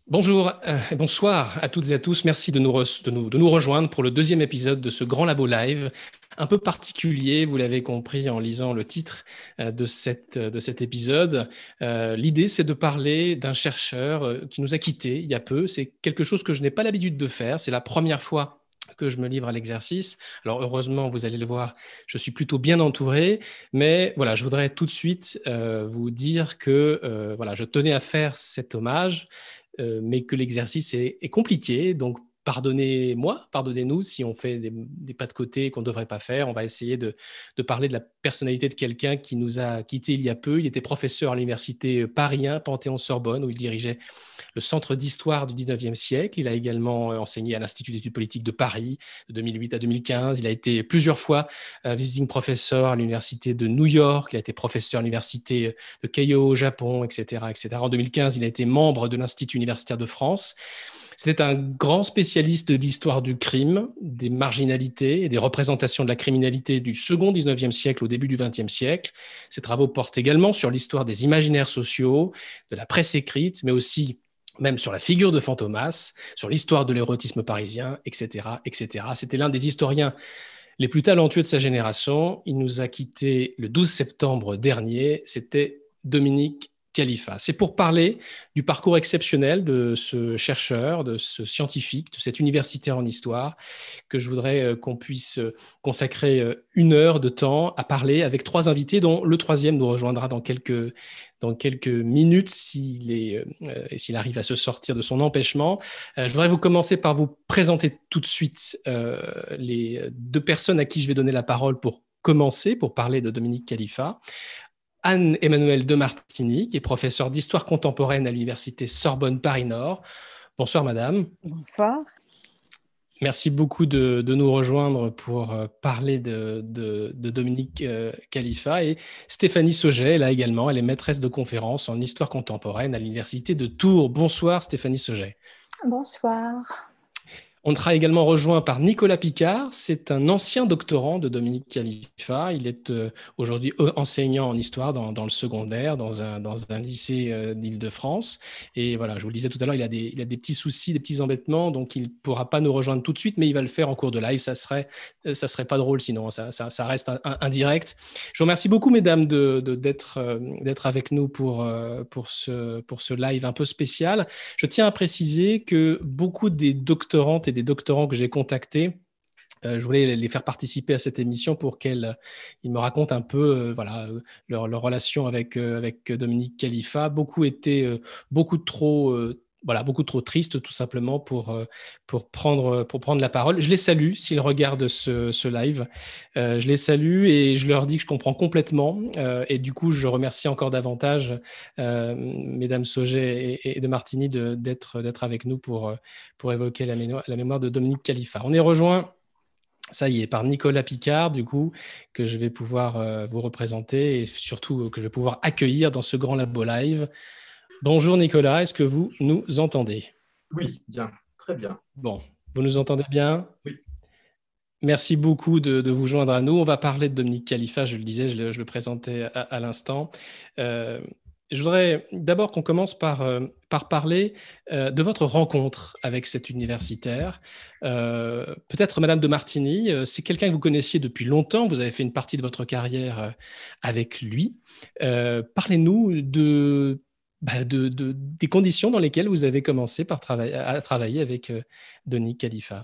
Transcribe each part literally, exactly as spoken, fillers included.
Bonjour euh, et bonsoir à toutes et à tous. Merci de nous, re- de nous- de nous rejoindre pour le deuxième épisode de ce Grand Labo Live, un peu particulier, vous l'avez compris en lisant le titre euh, de, cette, de cet épisode. Euh, l'idée, c'est de parler d'un chercheur euh, qui nous a quittés il y a peu. C'est quelque chose que je n'ai pas l'habitude de faire. C'est la première fois que je me livre à l'exercice. Alors heureusement, vous allez le voir, je suis plutôt bien entouré, mais voilà, je voudrais tout de suite euh, vous dire que euh, voilà, je tenais à faire cet hommage, euh, mais que l'exercice est, est compliqué. Donc, pardonnez-moi, pardonnez-nous si on fait des, des pas de côté qu'on ne devrait pas faire. On va essayer de, de parler de la personnalité de quelqu'un qui nous a quittés il y a peu. Il était professeur à l'université Paris un, Panthéon-Sorbonne, où il dirigeait le Centre d'histoire du dix-neuvième siècle. Il a également euh, enseigné à l'Institut d'études politiques de Paris de deux mille huit à deux mille quinze. Il a été plusieurs fois euh, visiting professor à l'université de New York. Il a été professeur à l'université de Keio au Japon, et cetera, et cetera. En deux mille quinze, il a été membre de l'Institut universitaire de France. C'était un grand spécialiste de l'histoire du crime, des marginalités et des représentations de la criminalité du second dix-neuvième siècle au début du vingtième siècle. Ses travaux portent également sur l'histoire des imaginaires sociaux, de la presse écrite, mais aussi même sur la figure de Fantomas, sur l'histoire de l'érotisme parisien, et cetera, et cetera. C'était l'un des historiens les plus talentueux de sa génération. Il nous a quittés le douze septembre dernier. C'était Dominique Khalifa. C'est pour parler du parcours exceptionnel de ce chercheur, de ce scientifique, de cet universitaire en histoire, que je voudrais euh, qu'on puisse euh, consacrer euh, une heure de temps à parler avec trois invités, dont le troisième nous rejoindra dans quelques, dans quelques minutes s'il est, euh, s'il arrive à se sortir de son empêchement. Euh, je voudrais vous commencer par vous présenter tout de suite euh, les deux personnes à qui je vais donner la parole pour commencer, pour parler de Dominique Khalifa. Anne-Emmanuelle de Martini, qui est professeure d'histoire contemporaine à l'université Sorbonne Paris-Nord. Bonsoir, madame. Bonsoir. Merci beaucoup de, de nous rejoindre pour euh, parler de, de, de Dominique euh, Khalifa. Et Stéphanie Sauget, là également, elle est maîtresse de conférences en histoire contemporaine à l'université de Tours. Bonsoir, Stéphanie Sauget. Bonsoir. On sera également rejoint par Nicolas Picard. C'est un ancien doctorant de Dominique Khalifa. Il est euh, aujourd'hui euh, enseignant en histoire dans, dans le secondaire, dans un, dans un lycée euh, d'Île-de-France. Et voilà, je vous le disais tout à l'heure, il a des, il a des petits soucis, des petits embêtements, donc il ne pourra pas nous rejoindre tout de suite, mais il va le faire en cours de live. Ça serait, euh, ça serait pas drôle sinon, ça, ça, ça reste un, un, indirect. Je vous remercie beaucoup, mesdames, de, de, d'être, euh, d'être avec nous pour, euh, pour, ce, pour ce live un peu spécial. Je tiens à préciser que beaucoup des doctorantes et des doctorants que j'ai contactés, euh, je voulais les faire participer à cette émission pour qu'ils euh, me racontent un peu euh, voilà, euh, leur, leur relation avec, euh, avec Dominique Khalifa. Beaucoup étaient euh, beaucoup trop... Euh, voilà, beaucoup trop tristes tout simplement pour, euh, pour, prendre, pour prendre la parole. Je les salue s'ils regardent ce, ce live. Euh, je les salue et je leur dis que je comprends complètement. Euh, et du coup, je remercie encore davantage euh, mesdames Sauget et, et de Martini de, d'être, d'être avec nous pour, pour évoquer la mémoire, la mémoire de Dominique Khalifa. On est rejoint, ça y est, par Nicolas Picard, du coup, que je vais pouvoir euh, vous représenter et surtout euh, que je vais pouvoir accueillir dans ce grand labo live. Bonjour Nicolas, est-ce que vous nous entendez? Oui, bien, très bien. Bon, vous nous entendez bien? Oui. Merci beaucoup de, de, vous joindre à nous. On va parler de Dominique Khalifa, je le disais, je le, je le présentais à, à l'instant. Euh, je voudrais d'abord qu'on commence par, euh, par parler euh, de votre rencontre avec cet universitaire. Euh, peut-être Madame de Martini, euh, c'est quelqu'un que vous connaissiez depuis longtemps, vous avez fait une partie de votre carrière euh, avec lui. Euh, parlez-nous de, bah, de, de, des conditions dans lesquelles vous avez commencé par travailler, à travailler avec euh, Dominique Khalifa.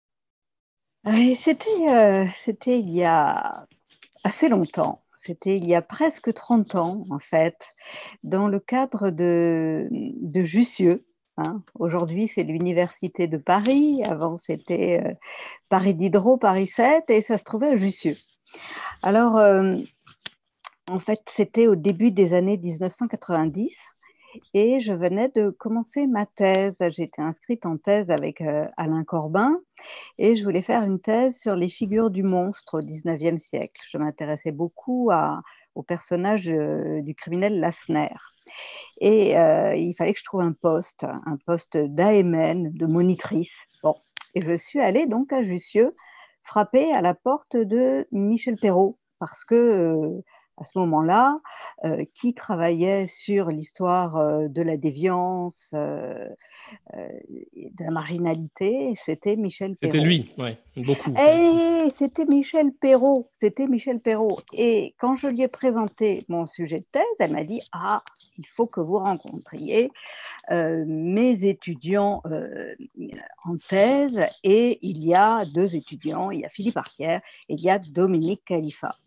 Ouais, C'était euh, c'était il y a assez longtemps. C'était il y a presque trente ans, en fait, dans le cadre de, de Jussieu. Hein. Aujourd'hui, c'est l'Université de Paris. Avant, c'était euh, Paris Diderot, Paris sept, et ça se trouvait à Jussieu. Alors, euh, en fait, c'était au début des années mille neuf cent quatre-vingt-dix. Et je venais de commencer ma thèse. J'étais inscrite en thèse avec euh, Alain Corbin et je voulais faire une thèse sur les figures du monstre au dix-neuvième siècle. Je m'intéressais beaucoup à, au personnage euh, du criminel Lassner. Et euh, il fallait que je trouve un poste, un poste d'A M N, de monitrice. Bon. Et je suis allée donc à Jussieu frapper à la porte de Michel Perrault parce que euh, à ce moment-là, euh, qui travaillait sur l'histoire euh, de la déviance, euh, euh, de la marginalité, c'était Michel C'était Perrault. lui, oui, beaucoup. Et c'était Michel Perrault, c'était Michel Perrault. Et quand je lui ai présenté mon sujet de thèse, elle m'a dit « Ah, il faut que vous rencontriez euh, mes étudiants euh, en thèse. » Et il y a deux étudiants, il y a Philippe Arquière et il y a Dominique Khalifa.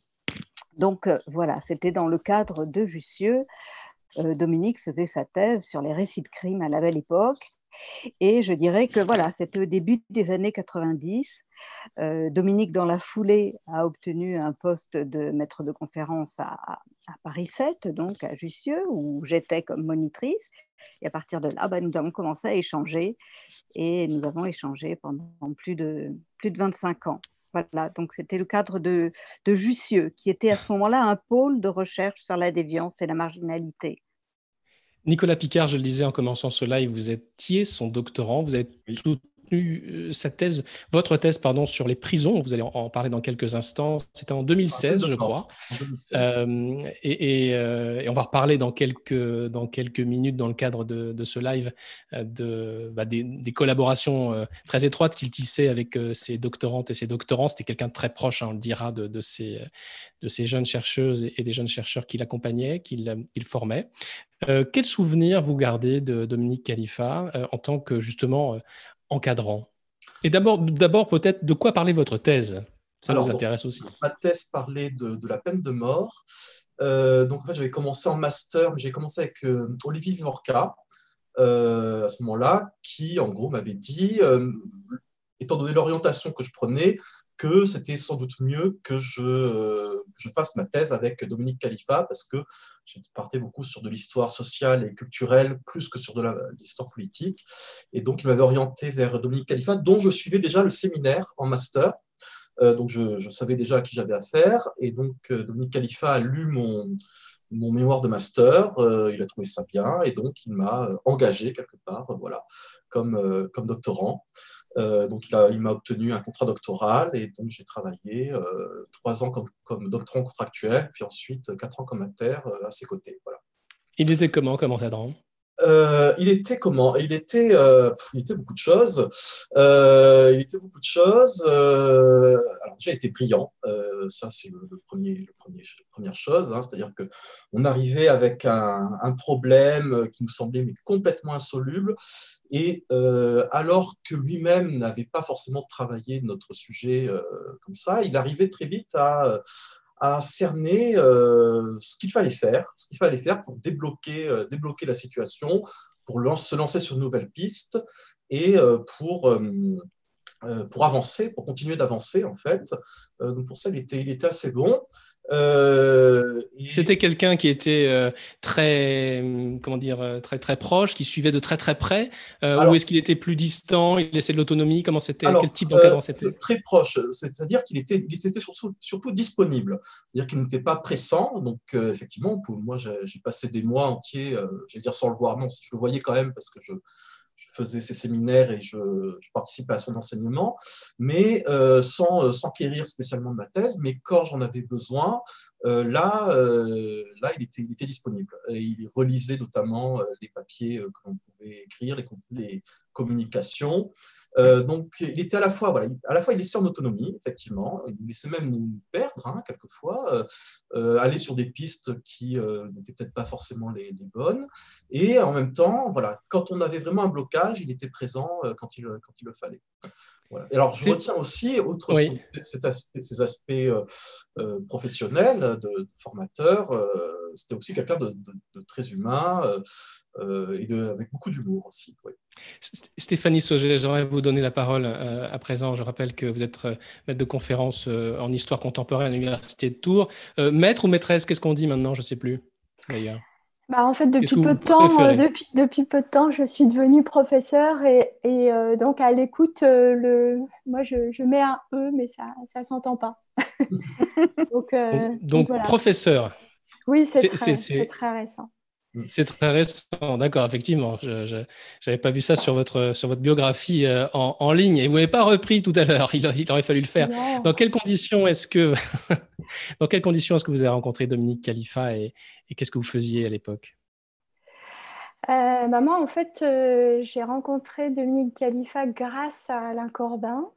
Donc euh, voilà, c'était dans le cadre de Jussieu. Euh, Dominique faisait sa thèse sur les récits de crime à la Belle Époque. Et je dirais que voilà, c'était au début des années quatre-vingt-dix. Euh, Dominique, dans la foulée, a obtenu un poste de maître de conférence à, à Paris sept, donc à Jussieu, où j'étais comme monitrice. Et à partir de là, bah, nous avons commencé à échanger. Et nous avons échangé pendant plus de, plus de vingt-cinq ans. Voilà, donc c'était le cadre de, de Jussieu, qui était à ce moment-là un pôle de recherche sur la déviance et la marginalité. Nicolas Picard, je le disais en commençant ce live, vous étiez son doctorant, vous avez Oui. soutenu euh, sa thèse, votre thèse pardon, sur les prisons, vous allez en, en parler dans quelques instants, c'était en deux mille seize je crois, En deux mille seize. euh, et, et, euh, et on va reparler dans quelques, dans quelques minutes dans le cadre de, de ce live euh, de, bah, des, des collaborations euh, très étroites qu'il tissait avec euh, ses doctorantes et ses doctorants, c'était quelqu'un de très proche, hein, on le dira, de, de, ces, de ces jeunes chercheuses et, et des jeunes chercheurs qu'il accompagnait, qu'il, qu'il formait. Euh, quel souvenir vous gardez de Dominique Khalifa euh, en tant que justement euh, encadrant? Et d'abord, d'abord peut-être de quoi parlait votre thèse? Ça Alors, nous donc, intéresse aussi. ma thèse parlait de, de la peine de mort. Euh, donc, en fait, j'avais commencé en master, mais j'ai commencé avec euh, Olivier Vivorca, euh, à ce moment-là, qui, en gros, m'avait dit, euh, étant donné l'orientation que je prenais, que c'était sans doute mieux que je, euh, je fasse ma thèse avec Dominique Khalifa, parce que je partais beaucoup sur de l'histoire sociale et culturelle, plus que sur de, la, de l'histoire politique. Et donc, il m'avait orienté vers Dominique Khalifa, dont je suivais déjà le séminaire en master. Euh, donc, je, je savais déjà à qui j'avais affaire. Et donc, euh, Dominique Khalifa a lu mon, mon mémoire de master. Euh, il a trouvé ça bien. Et donc, il m'a engagé quelque part, euh, voilà, comme, euh, comme doctorant. Euh, donc, il, a, il m'a obtenu un contrat doctoral. Et donc, j'ai travaillé euh, trois ans comme, comme doctorant contractuel, puis ensuite quatre ans comme inter euh, à ses côtés. Voilà. Il était comment comme encadrant? Euh, il était comment? Il était, euh, pff, il était beaucoup de choses. Euh, il était beaucoup de choses. Euh, alors déjà, il était brillant. Euh, ça, c'est le, le premier, le premier, la première chose. Hein, c'est-à-dire que on arrivait avec un, un problème qui nous semblait mais complètement insoluble. Et euh, alors que lui-même n'avait pas forcément travaillé notre sujet euh, comme ça, il arrivait très vite à à cerner euh, ce qu'il fallait faire, ce qu'il fallait faire pour débloquer, euh, débloquer la situation, pour lance, se lancer sur de nouvelles pistes et euh, pour, euh, euh, pour avancer, pour continuer d'avancer en fait. Euh, donc pour ça, il était, il était assez bon. Euh, et... C'était quelqu'un qui était euh, très, comment dire, euh, très très proche, qui suivait de très très près, euh, ou alors, est-ce qu'il était plus distant, il laissait de l'autonomie? Comment c'était? alors Quel type euh, d'encadrant c'était? très proche, c'est-à-dire qu'il était, il était surtout, surtout disponible, c'est-à-dire qu'il n'était pas pressant. Donc euh, effectivement, pour, moi j'ai, j'ai passé des mois entiers, euh, je vais dire sans le voir, non, je le voyais quand même parce que je je faisais ses séminaires et je, je participais à son enseignement, mais euh, sans, euh, sans quérir spécialement de ma thèse. Mais quand j'en avais besoin, euh, là, euh, là il, était, il était disponible. Et il relisait notamment euh, les papiers euh, que l'on pouvait écrire, les, les communications. Euh, donc, il était à la fois, voilà, à la fois il laissait en autonomie, effectivement, il laissait même nous perdre, hein, quelquefois, euh, euh, aller sur des pistes qui euh, n'étaient peut-être pas forcément les, les bonnes, et en même temps, voilà, quand on avait vraiment un blocage, il était présent euh, quand, il, quand il le fallait. Voilà. Et alors, je C'est... retiens aussi, outre Oui. cet aspect, ces aspects euh, euh, professionnels, de, de formateur, euh, c'était aussi quelqu'un de, de, de très humain euh, euh, et de, avec beaucoup d'humour aussi. Oui. Stéphanie Sauget, j'aimerais vous donner la parole euh, à présent. Je rappelle que vous êtes euh, maître de conférence euh, en histoire contemporaine à l'Université de Tours. Euh, maître ou maîtresse, qu'est-ce qu'on dit maintenant? Je ne sais plus, d'ailleurs. Bah, en fait, depuis peu, de temps, préférez? euh, depuis, depuis peu de temps, je suis devenue professeure et, et euh, donc à l'écoute, euh, le... moi je, je mets un E, mais ça ne s'entend pas. donc, euh, donc, donc, donc voilà. Professeur. Oui, c'est, c'est, très, c'est, c'est... c'est... c'est très récent. C'est très récent, d'accord, effectivement. Je n'avais pas vu ça sur votre, sur votre biographie euh, en, en ligne et vous n'avez pas repris tout à l'heure, il, il aurait fallu le faire. Non. Dans quelles conditions est-ce que, Dans quelles conditions est-ce que vous avez rencontré Dominique Khalifa et, et qu'est-ce que vous faisiez à l'époque? Euh, bah moi, en fait, euh, j'ai rencontré Dominique Khalifa grâce à Alain Corbin.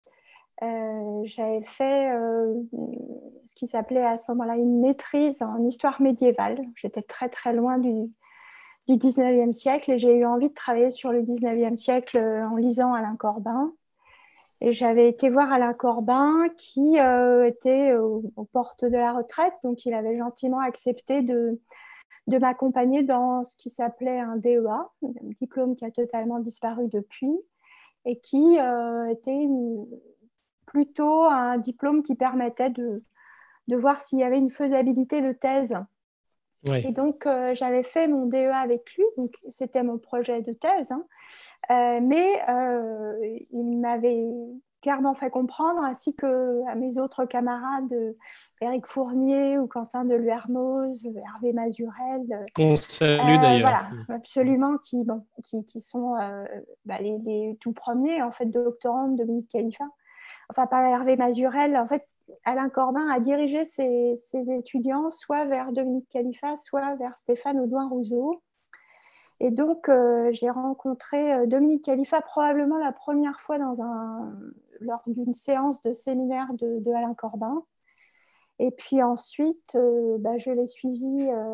Euh, j'avais fait euh, ce qui s'appelait à ce moment-là une maîtrise en histoire médiévale. J'étais très très loin du, du dix-neuvième siècle et j'ai eu envie de travailler sur le dix-neuvième siècle en lisant Alain Corbin. Et j'avais été voir Alain Corbin qui euh, était aux, aux portes de la retraite, donc il avait gentiment accepté de, de m'accompagner dans ce qui s'appelait un D E A, un diplôme qui a totalement disparu depuis, et qui euh, était une, plutôt un diplôme qui permettait de, de voir s'il y avait une faisabilité de thèse. Oui. Et donc, euh, j'avais fait mon D E A avec lui, donc c'était mon projet de thèse, hein. euh, mais euh, il m'avait clairement fait comprendre, ainsi qu'à mes autres camarades, Éric Fournier ou Quentin de Luermoz, Hervé Mazurel, Qu'on salue euh, d'ailleurs. voilà, absolument, qui, bon, qui, qui sont euh, bah, les, les tout premiers, en fait, doctorants de Dominique Khalifa. Enfin, pas Hervé Mazurel, en fait, Alain Corbin a dirigé ses, ses étudiants soit vers Dominique Khalifa, soit vers Stéphane Audouin-Rousseau. Et donc, euh, j'ai rencontré euh, Dominique Khalifa probablement la première fois dans un, lors d'une séance de séminaire de, de Alain Corbin. Et puis ensuite, euh, bah, je l'ai suivi euh,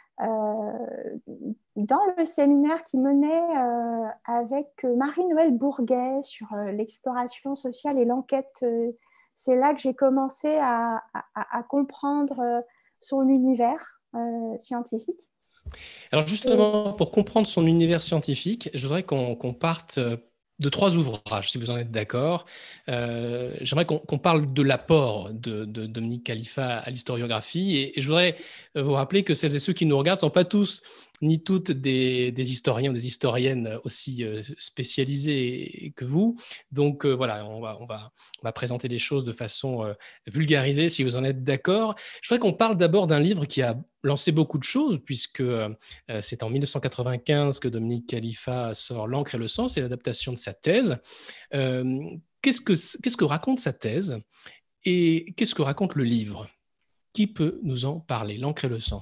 euh, dans le séminaire qui menait euh, avec Marie-Noëlle Bourguet sur euh, l'exploration sociale et l'enquête. Euh, c'est là que j'ai commencé à, à, à comprendre euh, son univers euh, scientifique. Alors justement, pour comprendre son univers scientifique, je voudrais qu'on qu'on parte de trois ouvrages, si vous en êtes d'accord. Euh, J'aimerais qu'on qu'on parle de l'apport de, de Dominique Khalifa à l'historiographie. Et, et je voudrais vous rappeler que celles et ceux qui nous regardent ne sont pas tous ni toutes des, des historiens ou des historiennes aussi euh, spécialisés que vous. Donc euh, voilà, on va, on, va, on va présenter les choses de façon euh, vulgarisée, si vous en êtes d'accord. Je voudrais qu'on parle d'abord d'un livre qui a lancé beaucoup de choses, puisque euh, c'est en mille neuf cent quatre-vingt-quinze que Dominique Khalifa sort L'encre et le sang, c'est l'adaptation de sa thèse. Euh, qu'est-ce que, qu'est-ce que raconte sa thèse et qu'est-ce que raconte le livre? Qui peut nous en parler? L'encre et le sang.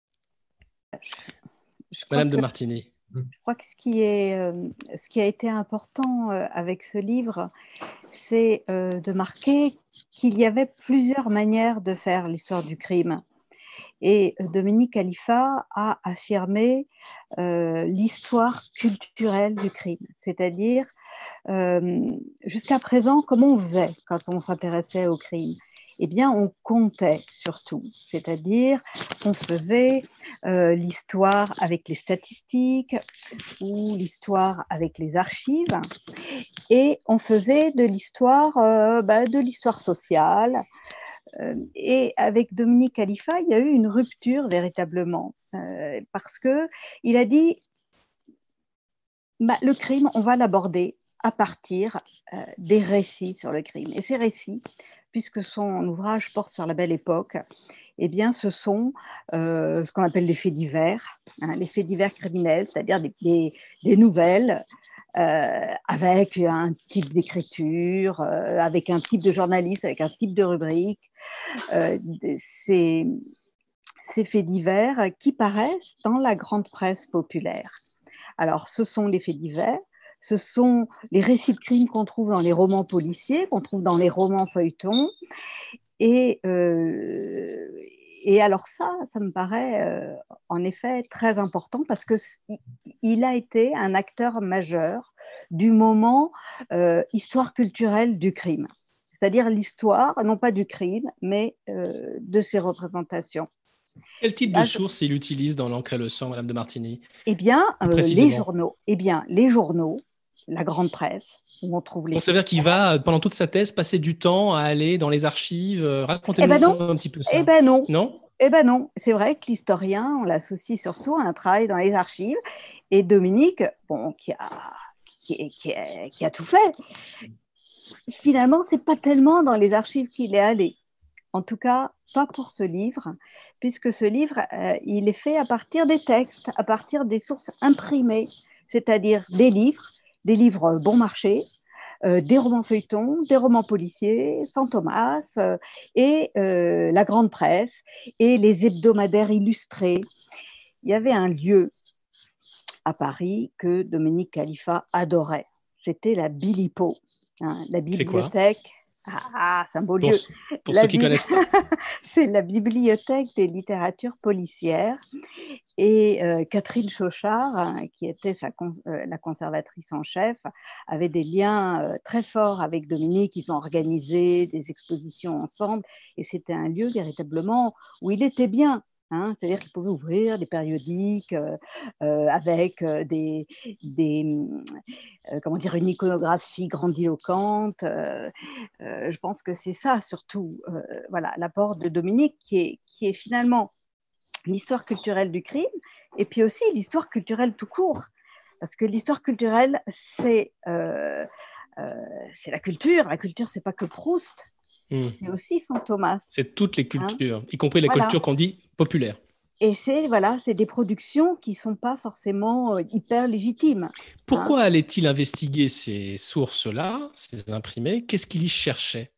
Je Madame que, de Martigny. Je crois que ce qui, est, euh, ce qui a été important euh, avec ce livre, c'est euh, de marquer qu'il y avait plusieurs manières de faire l'histoire du crime. Et Dominique Khalifa a affirmé euh, l'histoire culturelle du crime, c'est-à-dire euh, jusqu'à présent, comment on faisait quand on s'intéressait au crime? Eh bien, on comptait surtout, c'est-à-dire qu'on faisait euh, l'histoire avec les statistiques ou l'histoire avec les archives, et on faisait de l'histoire, euh, bah, de l'histoire sociale. Et avec Dominique Khalifa, il y a eu une rupture véritablement, euh, parce qu'il a dit bah, le crime, on va l'aborder à partir euh, des récits sur le crime. Et ces récits, puisque son ouvrage porte sur la Belle Époque, eh bien, ce sont euh, ce qu'on appelle les faits divers, hein, les faits divers criminels, c'est-à-dire des, des, des nouvelles euh, avec un type d'écriture, euh, avec un type de journaliste, avec un type de rubrique. Euh, ces, ces faits divers qui paraissent dans la grande presse populaire. Alors, ce sont les faits divers, ce sont les récits de crimes qu'on trouve dans les romans policiers, qu'on trouve dans les romans feuilletons. Et, euh, et alors ça, ça me paraît euh, en effet très important parce qu'il a été un acteur majeur du moment euh, histoire culturelle du crime. C'est-à-dire l'histoire, non pas du crime, mais euh, de ses représentations. Quel type de source il utilise dans L'encre et le sang, Madame de Martigny? Eh bien, euh, les journaux. Eh bien, les journaux, la grande presse, où on trouve les... Donc, ça veut dire qu'il va, pendant toute sa thèse, passer du temps à aller dans les archives. Racontez-nous eh ben un petit peu ça. Eh bien non. Non Eh bien non. C'est vrai que l'historien, on l'associe surtout à un travail dans les archives. Et Dominique, bon, qui a, qui, qui, a, qui a tout fait, finalement, ce n'est pas tellement dans les archives qu'il est allé. En tout cas, pas pour ce livre, puisque ce livre, euh, il est fait à partir des textes, à partir des sources imprimées, c'est-à-dire des livres, des livres bon marché, euh, des romans feuilletons, des romans policiers, Fantomas euh, et euh, la grande presse et les hebdomadaires illustrés. Il y avait un lieu à Paris que Dominique Khalifa adorait. C'était la Bilipo, hein, la bibliothèque. Ah, c'est un beau pour, lieu. pour La ceux qui ne bib... connaissent pas. C'est la bibliothèque des littératures policières. Et euh, Catherine Chauchard, hein, qui était sa con euh, la conservatrice en chef, avait des liens euh, très forts avec Dominique. Ils ont organisé des expositions ensemble. Et c'était un lieu véritablement où il était bien. Hein, c'est-à-dire qu'il pouvait ouvrir des périodiques euh, euh, avec euh, des, des euh, comment dire, une iconographie grandiloquente. Euh, euh, je pense que c'est ça surtout, euh, voilà, l'apport de Dominique qui est, qui est finalement l'histoire culturelle du crime et puis aussi l'histoire culturelle tout court. Parce que l'histoire culturelle, c'est euh, euh, c'est la culture. La culture, c'est pas que Proust. Mmh. C'est aussi Fantomas. C'est toutes les cultures, hein, y compris les voilà. cultures qu'on dit populaires. Et c'est voilà, c'est des productions qui ne sont pas forcément hyper légitimes. Pourquoi hein. allait-il investiguer ces sources-là, ces imprimés? Qu'est-ce qu'il y cherchait?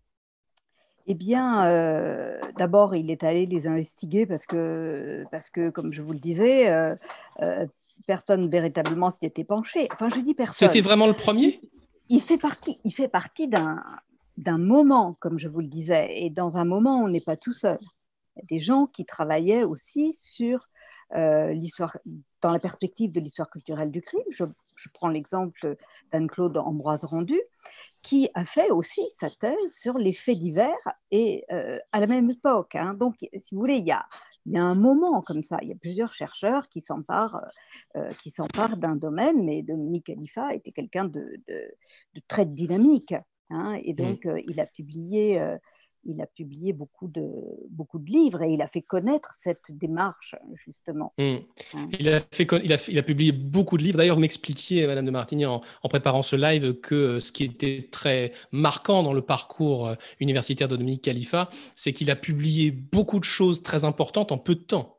Eh bien, euh, d'abord, il est allé les investiguer parce que, parce que comme je vous le disais, euh, euh, personne véritablement s'y était penché. Enfin, je dis personne. C'était vraiment le premier? Il, il fait partie, il fait partie d'un, d'un moment, comme je vous le disais. Et dans un moment, on n'est pas tout seul. Il y a des gens qui travaillaient aussi sur euh, l'histoire, dans la perspective de l'histoire culturelle du crime. Je, je prends l'exemple d'Anne-Claude Ambroise Rendu, qui a fait aussi sa thèse sur les faits divers et euh, à la même époque. Hein. Donc, si vous voulez, il y a, il y a un moment comme ça. Il y a plusieurs chercheurs qui s'emparent, euh, qui s'emparent d'un domaine, mais Dominique Khalifa était quelqu'un de, de, de très dynamique. Hein, et donc, mmh. euh, il a publié... Euh, il a publié beaucoup de, beaucoup de livres et il a fait connaître cette démarche, justement. Mmh. Hein. Il, a fait, il, a, il a publié beaucoup de livres. D'ailleurs, vous m'expliquiez, Madame de Martigny, en, en préparant ce live, que ce qui était très marquant dans le parcours universitaire de Dominique Khalifa, c'est qu'il a publié beaucoup de choses très importantes en peu de temps.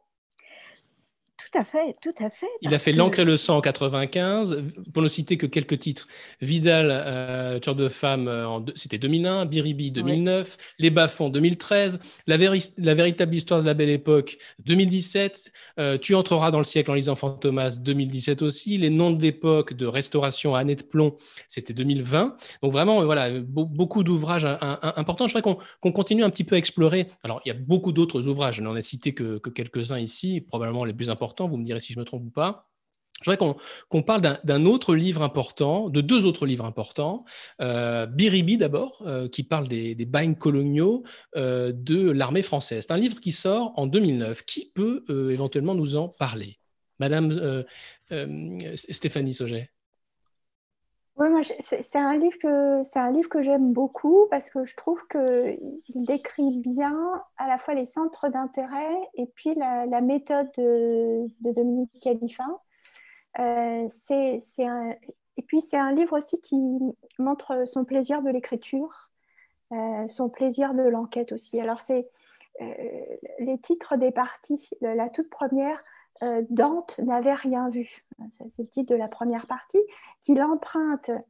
Tout à fait, tout à fait. Il a fait que... L'encre et le sang en quatre-vingt-quinze, pour ne citer que quelques titres. Vidal, euh, tueur de femmes, en, c'était deux mille un, Biribi deux mille neuf, oui. Les Bas-fonds deux mille treize, la, véri- la véritable histoire de la Belle Époque deux mille dix-sept, euh, Tu entreras dans le siècle en lisant Fantomas deux mille dix-sept aussi, Les noms de l'époque de Restauration à Année de plomb, c'était deux mille vingt. Donc vraiment, voilà, be- beaucoup d'ouvrages un, un, importants. Je voudrais qu'on, qu'on continue un petit peu à explorer. Alors, il y a beaucoup d'autres ouvrages, je n'en ai cité que, que quelques-uns ici, probablement les plus importants. Vous me direz si je me trompe ou pas. Je voudrais qu'on, qu'on parle d'un, d'un autre livre important, de deux autres livres importants. Euh, Biribi d'abord, euh, qui parle des, des bagnes coloniaux euh, de l'armée française. C'est un livre qui sort en deux mille neuf. Qui peut euh, éventuellement nous en parler? Madame euh, euh, Stéphanie Sauget. Oui, moi, c'est, c'est, un livre que, c'est un livre que j'aime beaucoup parce que je trouve qu'il décrit bien à la fois les centres d'intérêt et puis la, la méthode de, de Dominique Khalifa. Euh, c'est, c'est un, et puis c'est un livre aussi qui montre son plaisir de l'écriture, euh, son plaisir de l'enquête aussi. Alors, c'est euh, les titres des parties. La toute première, Euh, Dante n'avait rien vu. Ça, c'est le titre de la première partie, qu'il emprunte euh,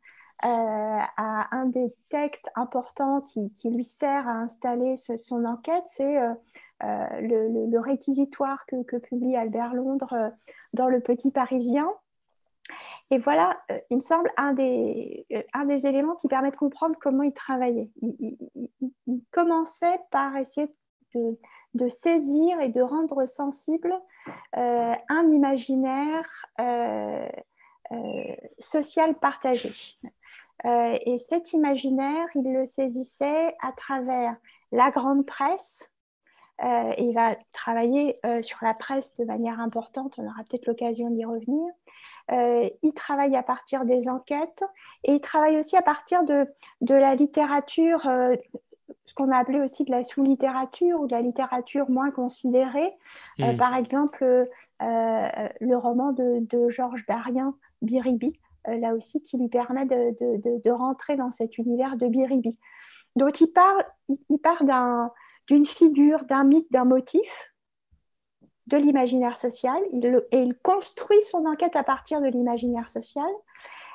à un des textes importants qui, qui lui sert à installer ce, son enquête, c'est euh, euh, le, le, le réquisitoire que, que publie Albert Londres euh, dans Le Petit Parisien. Et voilà, euh, il me semble, un des, euh, un des éléments qui permet de comprendre comment il travaillait. Il, il, il, il commençait par essayer de, de saisir et de rendre sensible euh, un imaginaire euh, euh, social partagé. Euh, et cet imaginaire, il le saisissait à travers la grande presse. Euh, il va travailler euh, sur la presse de manière importante, on aura peut-être l'occasion d'y revenir. Euh, il travaille à partir des enquêtes et il travaille aussi à partir de, de la littérature, euh, ce qu'on a appelé aussi de la sous-littérature ou de la littérature moins considérée. Mmh. Euh, par exemple, euh, le roman de, de Georges Darien, Biribi, euh, là aussi, qui lui permet de, de, de, de rentrer dans cet univers de Biribi. Donc, il part, il, il part d'un, d'une figure, d'un mythe, d'un motif, de l'imaginaire social, il, et il construit son enquête à partir de l'imaginaire social.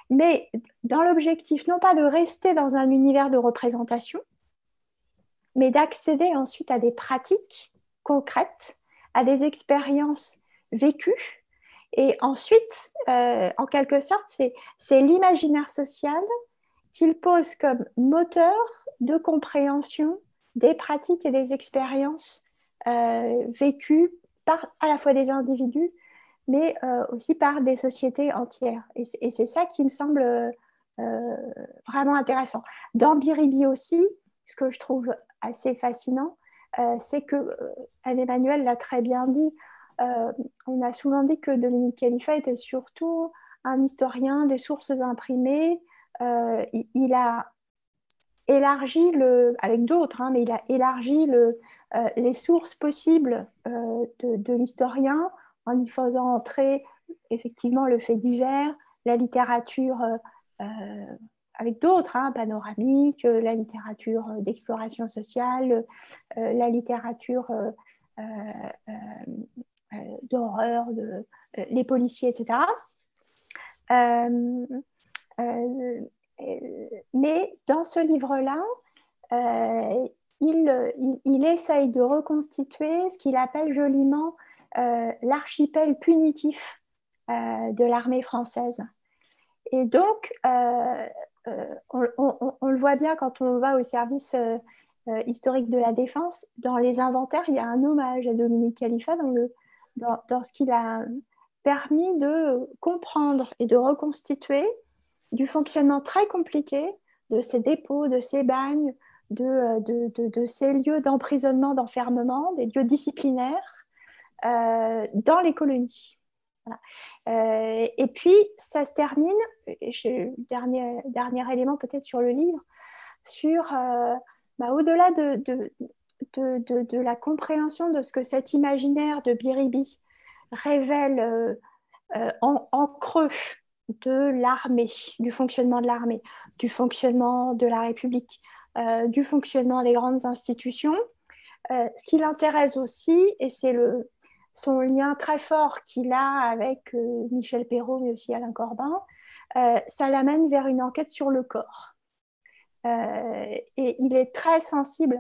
mais dans l'objectif non pas de rester dans un univers de représentation, mais d'accéder ensuite à des pratiques concrètes, à des expériences vécues. Et ensuite, euh, en quelque sorte, c'est, c'est l'imaginaire social qu'il pose comme moteur de compréhension des pratiques et des expériences euh, vécues par à la fois des individus, mais euh, aussi par des sociétés entières. Et c'est, et c'est ça qui me semble euh, vraiment intéressant. Dans Biribi aussi, ce que je trouve assez fascinant, euh, c'est que, euh, Anne-Emmanuelle l'a très bien dit, euh, on a souvent dit que Dominique Khalifa était surtout un historien des sources imprimées. Euh, il, il a élargi, le, avec d'autres, hein, mais il a élargi le, euh, les sources possibles euh, de, de l'historien en y faisant entrer effectivement le fait divers, la littérature euh, euh, avec d'autres, hein, panoramique, euh, la littérature d'exploration sociale, euh, la littérature euh, euh, euh, d'horreur, de, euh, les policiers, et cetera. Euh, euh, mais dans ce livre-là, euh, il, il, il essaye de reconstituer ce qu'il appelle joliment euh, l'archipel punitif euh, de l'armée française. Et donc, euh, euh, on, on, on le voit bien quand on va au service euh, euh, historique de la Défense, dans les inventaires, il y a un hommage à Dominique Khalifa dans, le, dans, dans ce qu'il a permis de comprendre et de reconstituer du fonctionnement très compliqué de ces dépôts, de ces bagnes, de, de, de, de ces lieux d'emprisonnement, d'enfermement, des lieux disciplinaires euh, dans les colonies. Voilà. Euh, et puis, ça se termine, je, dernier, dernier élément peut-être sur le livre, sur, euh, bah, au-delà de, de, de, de, de la compréhension de ce que cet imaginaire de Biribi révèle euh, euh, en, en creux de l'armée, du fonctionnement de l'armée, du fonctionnement de la République, euh, du fonctionnement des grandes institutions. Euh, ce qui l'intéresse aussi, et c'est le, son lien très fort qu'il a avec euh, Michel Perrault, mais aussi Alain Corbin, euh, ça l'amène vers une enquête sur le corps. Euh, et il est très sensible,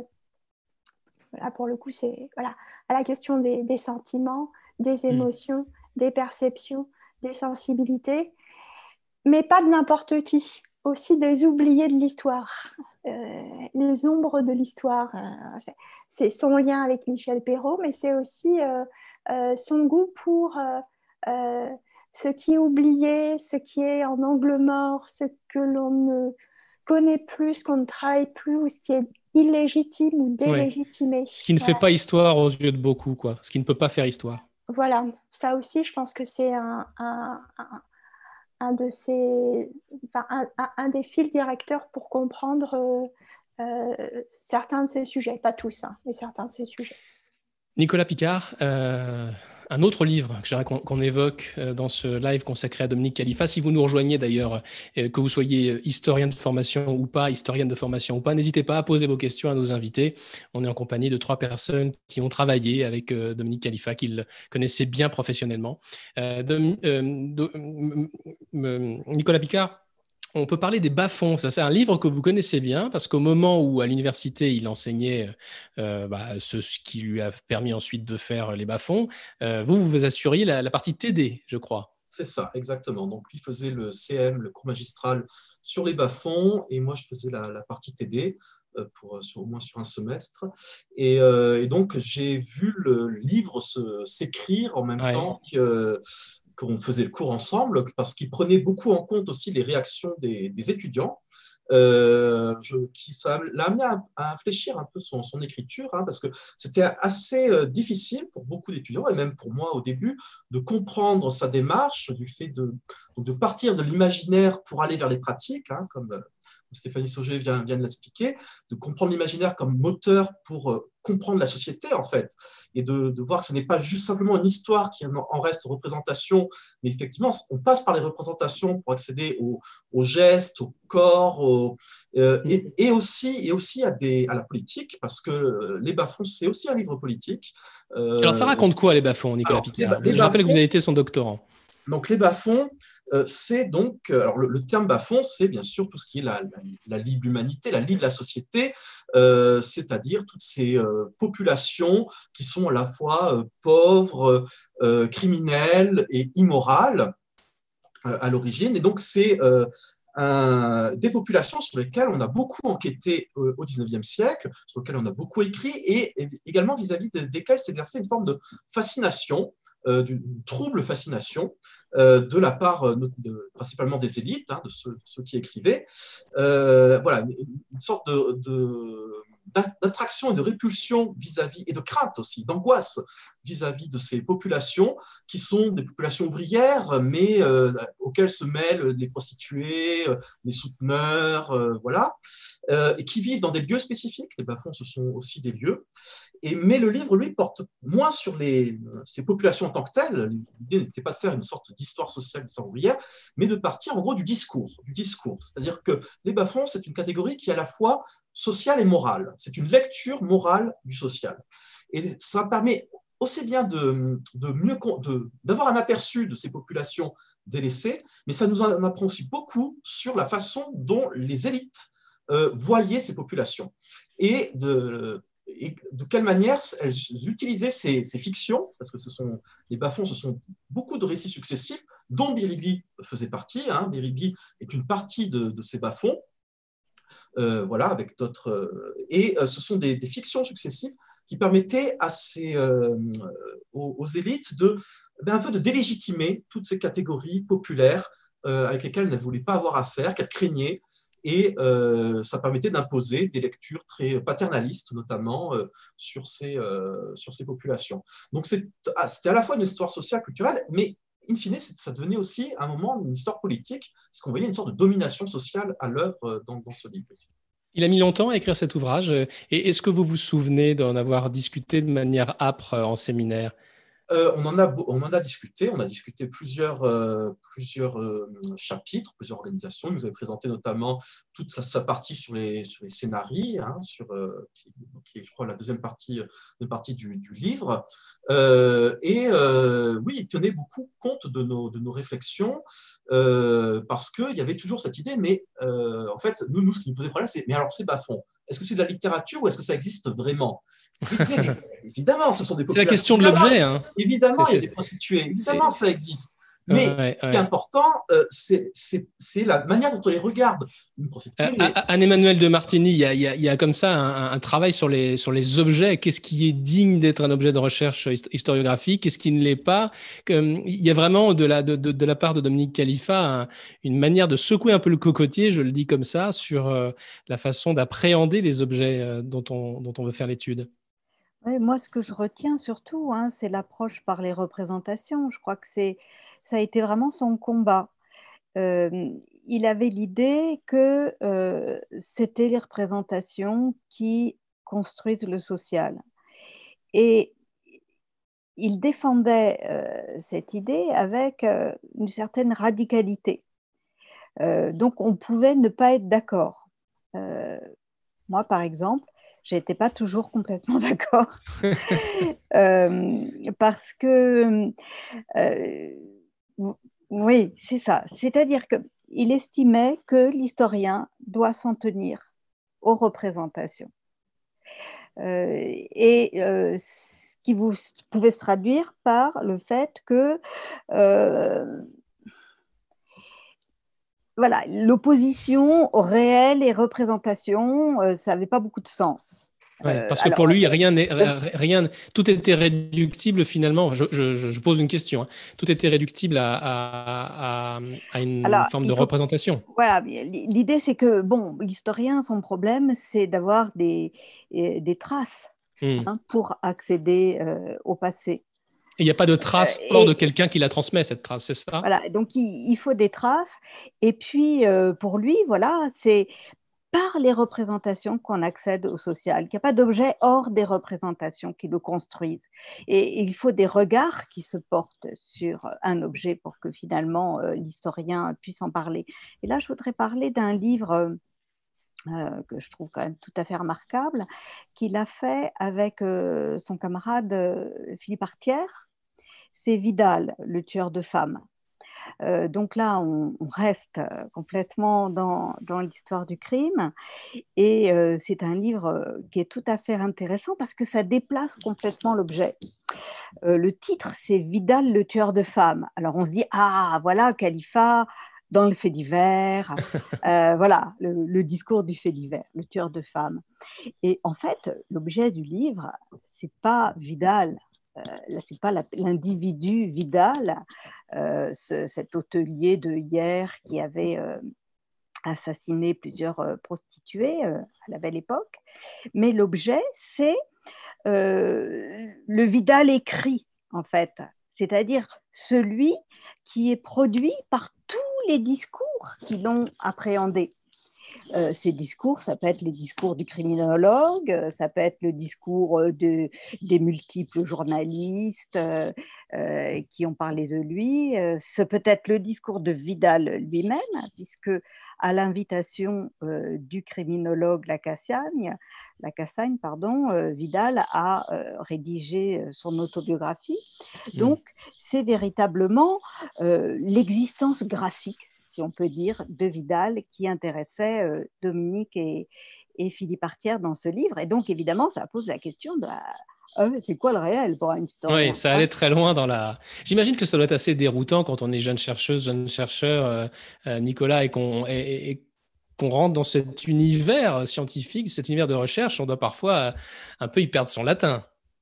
là pour le coup, c'est voilà, à la question des, des sentiments, des émotions, mmh. des perceptions, des sensibilités, mais pas de n'importe qui, aussi des oubliés de l'histoire, euh, les ombres de l'histoire. Euh, c'est, c'est son lien avec Michel Perrault, mais c'est aussi euh, euh, son goût pour euh, euh, ce qui est oublié, ce qui est en angle mort, ce que l'on ne connaît plus, ce qu'on ne travaille plus, ou ce qui est illégitime ou délégitimé. Ouais. Ce qui ne voilà. fait pas histoire aux yeux de beaucoup, quoi. Ce qui ne peut pas faire histoire. Voilà, ça aussi, je pense que c'est un... un, un Un, de ces, enfin, un, un des fils directeurs pour comprendre euh, euh, certains de ces sujets, pas tous, hein, mais certains de ces sujets. Nicolas Picard, euh, un autre livre que j'aimerais qu'on, qu'on évoque dans ce live consacré à Dominique Khalifa, si vous nous rejoignez d'ailleurs, euh, que vous soyez historien de formation ou pas, historienne de formation ou pas, n'hésitez pas à poser vos questions à nos invités. On est en compagnie de trois personnes qui ont travaillé avec euh, Dominique Khalifa, qu'ils connaissaient bien professionnellement. Euh, de, euh, de, euh, euh, Nicolas Picard, on peut parler des bas-fonds. Ça, c'est un livre que vous connaissez bien parce qu'au moment où à l'université il enseignait euh, bah, ce, ce qui lui a permis ensuite de faire les bas-fonds, euh, vous, vous vous assuriez la, la partie T D, je crois. C'est ça, exactement. Donc lui faisait le C M, le cours magistral sur les bas-fonds, et moi je faisais la, la partie T D euh, pour sur, au moins sur un semestre. Et, euh, et donc j'ai vu le livre se, s'écrire en même ouais. temps que qu'on faisait le cours ensemble, parce qu'il prenait beaucoup en compte aussi les réactions des, des étudiants. Euh, je, qui, ça l'a amené à, à infléchir un peu son, son écriture, hein, parce que c'était assez euh, difficile pour beaucoup d'étudiants, et même pour moi au début, de comprendre sa démarche, du fait de, de partir de l'imaginaire pour aller vers les pratiques, hein, comme euh, Stéphanie Sauget vient, vient de l'expliquer, de comprendre l'imaginaire comme moteur pour euh, comprendre la société, en fait, et de, de voir que ce n'est pas juste simplement une histoire qui en reste aux représentations, mais effectivement, on passe par les représentations pour accéder aux, aux gestes, au corps, au, euh, et, et aussi, et aussi à, des, à la politique, parce que Les bas-fonds, c'est aussi un livre politique. Euh, Alors, ça raconte quoi, Les bas-fonds, Nicolas alors, Picard? Les, les Je rappelle que vous avez été son doctorant. Donc, Les bas-fonds, euh, c'est donc, alors le, le terme bas-fond, c'est bien sûr tout ce qui est la, la, la lie de l'humanité, la lie de la société, euh, c'est-à-dire toutes ces euh, populations qui sont à la fois euh, pauvres, euh, criminelles et immorales euh, à l'origine. Et donc, c'est euh, un, des populations sur lesquelles on a beaucoup enquêté euh, au dix-neuvième siècle, sur lesquelles on a beaucoup écrit, et, et également vis-à-vis de, desquelles s'exerçait une forme de fascination, euh, d'une trouble fascination, euh, de la part de, de, principalement des élites, hein, de, ceux, de ceux qui écrivaient. Euh, voilà, une sorte de, de d'attraction et de répulsion vis-à-vis, et de crainte aussi, d'angoisse vis-à-vis de ces populations qui sont des populations ouvrières, mais euh, auxquelles se mêlent les prostituées, les souteneurs, euh, voilà, euh, et qui vivent dans des lieux spécifiques. Les bas-fonds, ce sont aussi des lieux. Et, mais le livre, lui, porte moins sur les, ces populations en tant que telles. L'idée n'était pas de faire une sorte d'histoire sociale, d'histoire ouvrière, mais de partir en gros du discours. Du discours. C'est-à-dire que les bas-fonds, c'est une catégorie qui est à la fois sociale et morale. C'est une lecture morale du social. Et ça permet aussi bien de, de mieux, de, d'avoir un aperçu de ces populations délaissées, mais ça nous en apprend aussi beaucoup sur la façon dont les élites euh, voyaient ces populations. Et de... et de quelle manière elles utilisaient ces, ces fictions, parce que ce sont, les bas-fonds, ce sont beaucoup de récits successifs, dont Biribi faisait partie. Hein. Biribi est une partie de, de ces bas-fonds, euh, voilà, avec d'autres. Euh, et euh, ce sont des, des fictions successives qui permettaient à ces, euh, aux, aux élites de, ben, un peu de délégitimer toutes ces catégories populaires euh, avec lesquelles elles ne voulaient pas avoir affaire, qu'elles craignaient. Et euh, ça permettait d'imposer des lectures très paternalistes, notamment euh, sur, ces, euh, sur ces populations. Donc c'était à la fois une histoire sociale, culturelle, mais in fine, ça devenait aussi à un moment une histoire politique, parce qu'on voyait une sorte de domination sociale à l'œuvre dans, dans ce livre ici. Il a mis longtemps à écrire cet ouvrage. Et est-ce que vous vous souvenez d'en avoir discuté de manière âpre en séminaire ? Euh, on, en a, on en a discuté, on a discuté plusieurs, euh, plusieurs euh, chapitres, plusieurs organisations. Il nous avait présenté notamment toute sa, sa partie sur les, sur les scénarios, hein, sur, euh, qui, qui est, je crois, la deuxième partie, deuxième partie du, du livre. Euh, et euh, oui, il tenait beaucoup compte de nos, de nos réflexions, euh, parce qu'il y avait toujours cette idée, mais euh, en fait, nous, nous, ce qui nous posait problème, c'est, mais alors, c'est bas-fond. Est-ce que c'est de la littérature ou est-ce que ça existe vraiment ? Évidemment, ce sont des populations. C'est la question de l'objet. Hein. Évidemment, c'est, il y a des prostituées. Évidemment, ça existe. Mais ouais, ce qui ouais. est important, euh, c'est, c'est, c'est la manière dont on les regarde. Une prostituée, euh, mais... Anne-Emmanuelle de Martigny, il y a, il y a, il y a comme ça un, un travail sur les, sur les objets. Qu'est-ce qui est digne d'être un objet de recherche historiographique? Qu'est-ce qui ne l'est pas? Il y a vraiment de la, de, de, de la part de Dominique Khalifa un, une manière de secouer un peu le cocotier, je le dis comme ça, sur euh, la façon d'appréhender les objets euh, dont, on, dont on veut faire l'étude. Oui, moi, ce que je retiens surtout, hein, c'est l'approche par les représentations. Je crois que c'est, ça a été vraiment son combat. Euh, il avait l'idée que euh, c'était les représentations qui construisent le social. Et il défendait euh, cette idée avec euh, une certaine radicalité. Euh, donc, on pouvait ne pas être d'accord. Euh, moi, par exemple, je n'étais pas toujours complètement d'accord. euh, parce que, euh, oui, c'est ça. C'est-à-dire qu'il estimait que l'historien doit s'en tenir aux représentations. Euh, et euh, ce qui vous, pouvait se traduire par le fait que euh, voilà, l'opposition au réel et représentation, euh, ça n'avait pas beaucoup de sens. Ouais, parce que alors, pour lui, rien n'est, rien, tout était réductible finalement. Je, je, je pose une question. Hein. Tout était réductible à, à, à, à une alors, forme de faut, représentation. Voilà, l'idée c'est que bon, l'historien, son problème, c'est d'avoir des, des traces mmh. hein, pour accéder euh, au passé. Il n'y a pas de trace euh, hors de quelqu'un qui la transmet, cette trace, c'est ça? Voilà, donc il, il faut des traces. Et puis, euh, pour lui, voilà, c'est par les représentations qu'on accède au social, qu'il n'y a pas d'objet hors des représentations qui le construisent. Et il faut des regards qui se portent sur un objet pour que finalement euh, l'historien puisse en parler. Et là, je voudrais parler d'un livre euh, que je trouve quand même tout à fait remarquable, qu'il a fait avec euh, son camarade euh, Philippe Artière. C'est Vidal, le tueur de femmes. Euh, donc là, on, on reste complètement dans, dans l'histoire du crime. Et euh, c'est un livre qui est tout à fait intéressant parce que ça déplace complètement l'objet. Euh, le titre, c'est Vidal, le tueur de femmes. Alors on se dit, ah, voilà, Khalifa dans le fait divers, euh, voilà, le, le discours du fait divers, le tueur de femmes. Et en fait, l'objet du livre, c'est pas Vidal, euh, c'est pas la, l'individu Vidal, euh, ce, cet hôtelier de hier qui avait euh, assassiné plusieurs euh, prostituées euh, à la belle époque, mais l'objet, c'est euh, le Vidal écrit, en fait, c'est-à-dire celui qui est produit par tous les discours qui l'ont appréhendé. Euh, ces discours, ça peut être les discours du criminologue, ça peut être le discours de, des multiples journalistes euh, euh, qui ont parlé de lui, euh, ça peut être le discours de Vidal lui-même, puisque à l'invitation euh, du criminologue Lacassagne, Lacassagne pardon, euh, Vidal a euh, rédigé son autobiographie. Mmh. Donc, c'est véritablement euh, l'existence graphique, si on peut dire, de Vidal qui intéressait euh, Dominique et, et Philippe Artière dans ce livre. Et donc, évidemment, ça pose la question de la... Ah, c'est quoi le réel pour un historien? Oui, ça allait très loin dans la... J'imagine que ça doit être assez déroutant quand on est jeune chercheuse, jeune chercheur, euh, euh, Nicolas, et qu'on, et, et qu'on rentre dans cet univers scientifique, cet univers de recherche, on doit parfois euh, un peu y perdre son latin.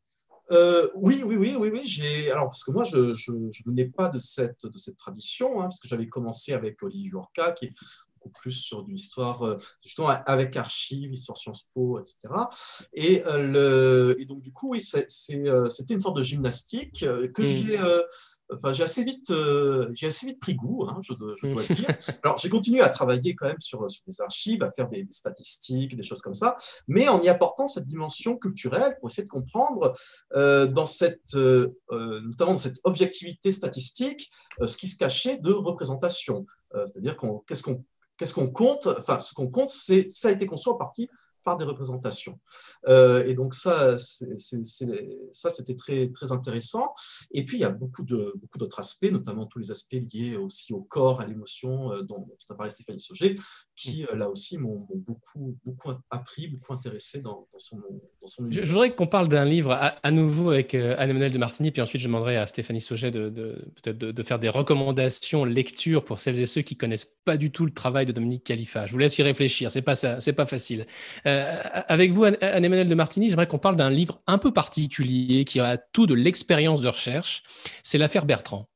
Euh, oui, oui, oui, oui, oui. J'ai... Alors, parce que moi, je ne venais pas de cette, de cette tradition, hein, parce que j'avais commencé avec Olivier Viorca, qui est beaucoup plus sur une histoire, euh, justement, avec archives, histoire Sciences Po, et cetera. Et, euh, le... et donc, du coup, oui, c'est, c'est, euh, c'était une sorte de gymnastique euh, que mmh. j'ai... Euh, Enfin, j'ai assez vite, euh, j'ai assez vite pris goût, hein, je, dois, je dois dire. Alors, j'ai continué à travailler quand même sur, sur des archives, à faire des, des statistiques, des choses comme ça, mais en y apportant cette dimension culturelle pour essayer de comprendre, euh, dans cette, euh, notamment dans cette objectivité statistique, euh, ce qui se cachait de représentation. Euh, c'est-à-dire qu'on, qu'est-ce qu'on, qu'est-ce qu'on compte, enfin, ce qu'on compte, c'est, ça a été conçu en partie par des représentations. Euh, et donc ça, c'est, c'est, c'est, ça, c'était très, très intéressant. Et puis, il y a beaucoup, de, beaucoup d'autres aspects, notamment tous les aspects liés aussi au corps, à l'émotion, euh, dont, dont a parlé Stéphanie Sauget, qui, euh, là aussi, m'ont, m'ont beaucoup, beaucoup appris, beaucoup intéressé dans, dans son, dans son univers. Je, je voudrais qu'on parle d'un livre à, à nouveau avec euh, Anne-Emmanuelle de Martigny, puis ensuite je demanderai à Stéphanie Sauget de, de, peut-être de, de faire des recommandations, lecture pour celles et ceux qui ne connaissent pas du tout le travail de Dominique Khalifa. Je vous laisse y réfléchir, ce n'est pas, ça, c'est pas facile. Euh, avec vous, Anne-Emmanuelle de Martigny, j'aimerais qu'on parle d'un livre un peu particulier qui a tout de l'expérience de recherche, c'est l'affaire Bertrand.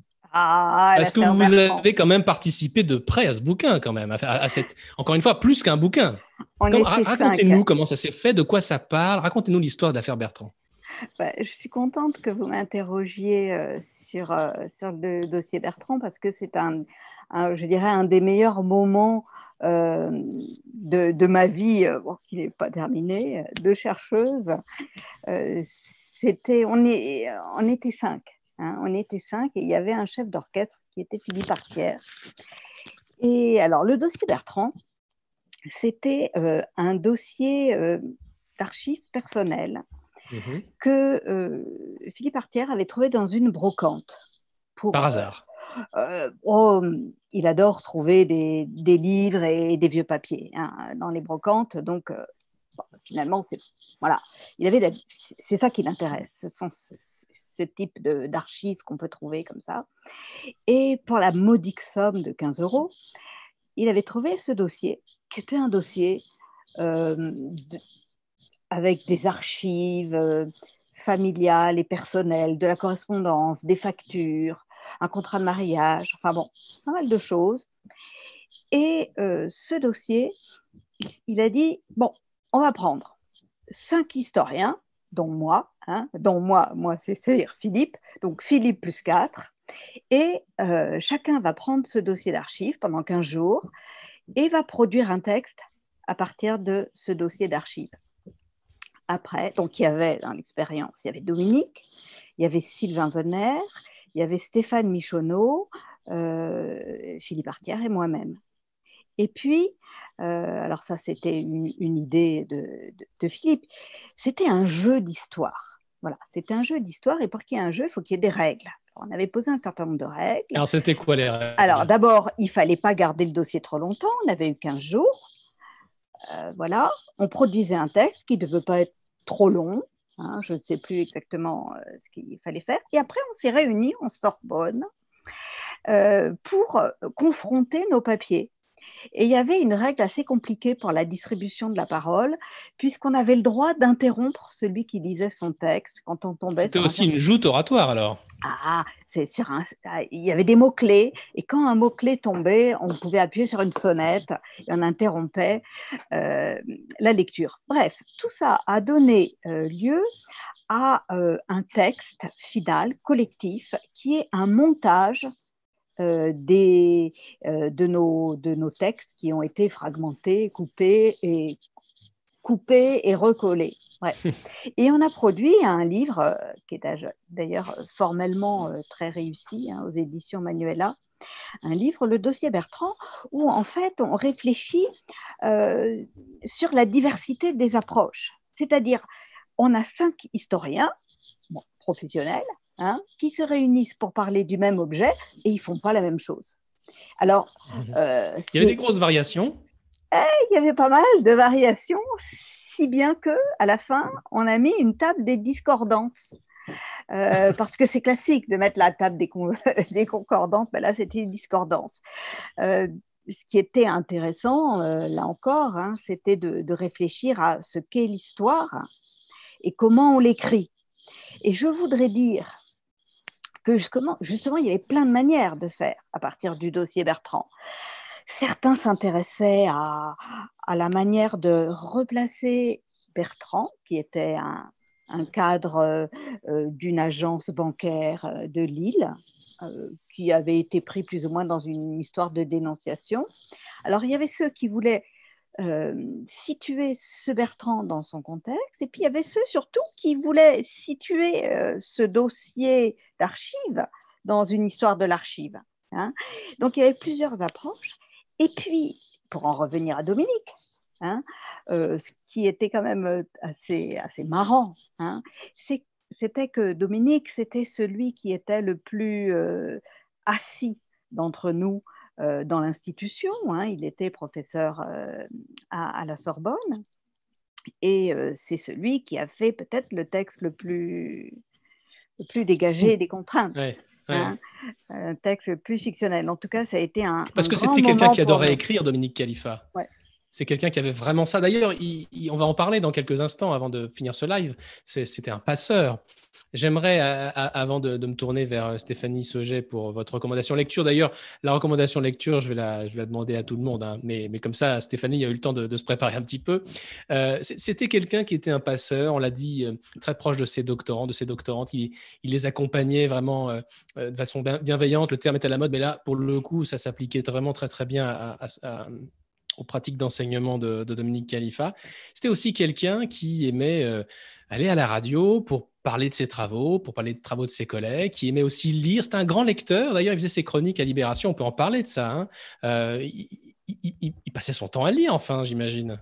Ah, Parce que vous Bertrand. avez quand même participé de près à ce bouquin, quand même, à, à cette, encore une fois, plus qu'un bouquin. Comme, racontez-nous cinq. Comment ça s'est fait, de quoi ça parle, racontez-nous l'histoire de l'affaire Bertrand. Bah, je suis contente que vous m'interrogiez euh, sur, euh, sur le dossier Bertrand parce que c'est un, un, je dirais, un des meilleurs moments euh, de, de ma vie, euh, bon, qui n'est pas terminée, de chercheuse. Euh, c'était, on, est, on était cinq. Hein, on était cinq et il y avait un chef d'orchestre qui était Philippe Artière. Et alors, le dossier Bertrand, c'était euh, un dossier euh, d'archives personnelles mmh. que euh, Philippe Artière avait trouvé dans une brocante. Pour, Par hasard. Euh, oh, il adore trouver des, des livres et des vieux papiers hein, dans les brocantes, donc euh, bon, finalement, c'est, voilà, il avait la, c'est ça qui l'intéresse, ce sont ce, ce type de, d'archives qu'on peut trouver comme ça. Et pour la modique somme de quinze euros, il avait trouvé ce dossier, qui était un dossier euh, de, avec des archives euh, familiales et personnelles, de la correspondance, des factures, un contrat de mariage, enfin bon, pas mal de choses. Et euh, ce dossier, il, il a dit, bon, on va prendre cinq historiens, dont moi, hein, dont moi, moi c'est-à-dire Philippe, donc Philippe plus quatre, et euh, chacun va prendre ce dossier d'archives pendant quinze jours et va produire un texte à partir de ce dossier d'archives. Après, donc il y avait dans l'expérience, il y avait Dominique, il y avait Sylvain Venner, il y avait Stéphane Michonneau, euh, Philippe Artière et moi-même. Et puis, euh, alors ça c'était une, une idée de, de, de Philippe, c'était un jeu d'histoire. Voilà, c'était un jeu d'histoire et pour qu'il y ait un jeu, il faut qu'il y ait des règles. Alors, on avait posé un certain nombre de règles. Alors, c'était quoi les règles? Alors, d'abord, il ne fallait pas garder le dossier trop longtemps. On avait eu quinze jours. Euh, voilà. On produisait un texte qui ne devait pas être trop long. Hein, je ne sais plus exactement euh, ce qu'il fallait faire. Et après, on s'est réunis en Sorbonne euh, pour confronter nos papiers. Et il y avait une règle assez compliquée pour la distribution de la parole, puisqu'on avait le droit d'interrompre celui qui lisait son texte quand on tombait C'était sur aussi un... une joute oratoire, alors. Ah, c'est sur un... il y avait des mots-clés, et quand un mot-clé tombait, on pouvait appuyer sur une sonnette, et on interrompait euh, la lecture. Bref, tout ça a donné euh, lieu à euh, un texte final, collectif, qui est un montage Euh, des, euh, de, nos, de nos textes qui ont été fragmentés, coupés et, coupés et recollés. Ouais. Et on a produit un livre euh, qui est d'ailleurs formellement euh, très réussi hein, aux éditions Manuela, un livre, Le dossier Bertrand, où en fait on réfléchit euh, sur la diversité des approches. C'est-à-dire, on a cinq historiens bon, professionnels hein, qui se réunissent pour parler du même objet et ils ne font pas la même chose. Alors, euh, il y avait des grosses variations. Eh, il y avait pas mal de variations, si bien que à la fin, on a mis une table des discordances. Euh, parce que c'est classique de mettre la table des, con des concordances, mais là c'était une discordance. Euh, ce qui était intéressant, euh, là encore, hein, c'était de, de réfléchir à ce qu'est l'histoire et comment on l'écrit. Et je voudrais dire que justement, justement, il y avait plein de manières de faire à partir du dossier Bertrand. Certains s'intéressaient à, à la manière de replacer Bertrand, qui était un, un cadre euh, d'une agence bancaire de Lille, euh, qui avait été pris plus ou moins dans une histoire de dénonciation. Alors, il y avait ceux qui voulaient euh, situer ce Bertrand dans son contexte, et puis il y avait ceux surtout qui voulaient situer euh, ce dossier d'archives dans une histoire de l'archive. Hein. Donc, il y avait plusieurs approches. Et puis, pour en revenir à Dominique, hein, euh, ce qui était quand même assez, assez marrant, hein, c'était que Dominique, c'était celui qui était le plus euh, assis d'entre nous euh, dans l'institution. Hein. Il était professeur euh, à, à la Sorbonne et euh, c'est celui qui a fait peut-être le texte le plus, le plus dégagé des contraintes. Ouais. Ouais. Hein, un texte plus fictionnel. En tout cas, ça a été un, Parce un que grand c'était quelqu'un qui adorait nous. écrire, Dominique Khalifa. Ouais. C'est quelqu'un qui avait vraiment ça. D'ailleurs, il, il, on va en parler dans quelques instants avant de finir ce live. C'était un passeur. J'aimerais, avant de, de me tourner vers Stéphanie Sauget pour votre recommandation lecture. D'ailleurs, la recommandation lecture, je vais la, je vais la demander à tout le monde. Hein. Mais, mais comme ça, Stéphanie a eu le temps de, de se préparer un petit peu. Euh, C'était quelqu'un qui était un passeur, on l'a dit, très proche de ses doctorants, de ses doctorantes. Il, il les accompagnait vraiment euh, de façon bienveillante. Le terme est à la mode, mais là, pour le coup, ça s'appliquait vraiment très, très bien à, à, à aux pratiques d'enseignement de, de Dominique Khalifa. C'était aussi quelqu'un qui aimait euh, aller à la radio pour parler de ses travaux, pour parler des travaux de ses collègues, qui aimait aussi lire. C'était un grand lecteur. D'ailleurs, il faisait ses chroniques à Libération. On peut en parler de ça. Hein. Euh, il, il, il, il passait son temps à lire, enfin, j'imagine.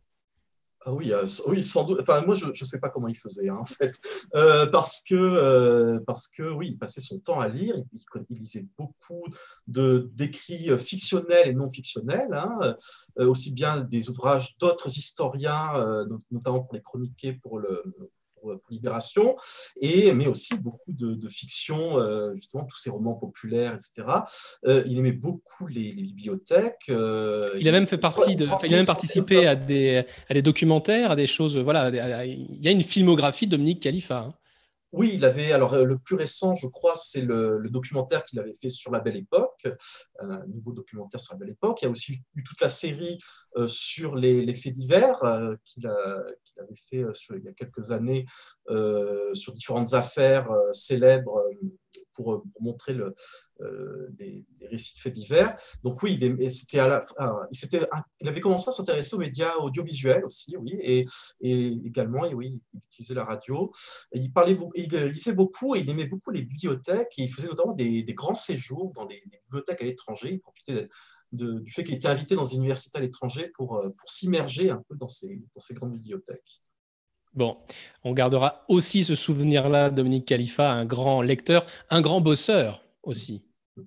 Ah oui, euh, oui, sans doute. Enfin, moi, je ne sais pas comment il faisait, hein, en fait, euh, parce que, euh, parce que, oui, il passait son temps à lire. Il, il lisait beaucoup de d'écrits fictionnels et non fictionnels, hein, euh, aussi bien des ouvrages d'autres historiens, euh, notamment pour les chroniquer pour le pour, pour Libération, et mais aussi beaucoup de, de fiction, euh, justement tous ces romans populaires, et cetera. Euh, il aimait beaucoup les, les bibliothèques. Euh, il a même fait partie il, de, il a même participé à des, à des documentaires, à des choses. Voilà, il y a une filmographie de Dominique Khalifa. Hein. Oui, il avait. Alors, le plus récent, je crois, c'est le, le documentaire qu'il avait fait sur La Belle Époque, un nouveau documentaire sur La Belle Époque. Il y a aussi eu toute la série euh, sur les, les faits divers euh, qu'il qu'il avait fait euh, sur, il y a quelques années euh, sur différentes affaires euh, célèbres euh, pour, pour montrer le, euh, les, les récits de faits divers. Donc oui, il, c'était à la, il, il avait commencé à s'intéresser aux médias audiovisuels aussi, oui, et, et également, et oui, il utilisait la radio. Et il parlait beaucoup, il lisait beaucoup et il aimait beaucoup les bibliothèques et il faisait notamment des, des grands séjours dans les, les bibliothèques à l'étranger. Il profitait de, de, du fait qu'il était invité dans des universités à l'étranger pour, pour s'immerger un peu dans ces, dans ces grandes bibliothèques. Bon, on gardera aussi ce souvenir-là, Dominique Khalifa, un grand lecteur, un grand bosseur aussi.